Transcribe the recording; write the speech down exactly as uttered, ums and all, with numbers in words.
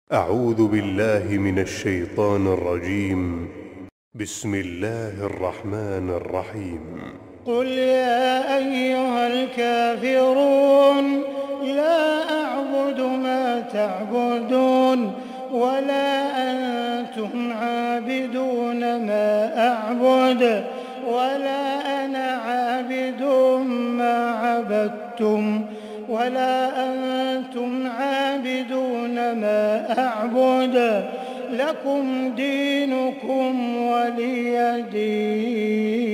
أعوذ بالله من الشيطان الرجيم. بسم الله الرحمن الرحيم. قل يا أيها الكافرون لا أعبد ما تعبدون ولا أنتم عابدون ما أعبد ولا أنا عابد ما عبدتم ولا أنتم عابدون ما أعبد لكم دينكم ولي دين.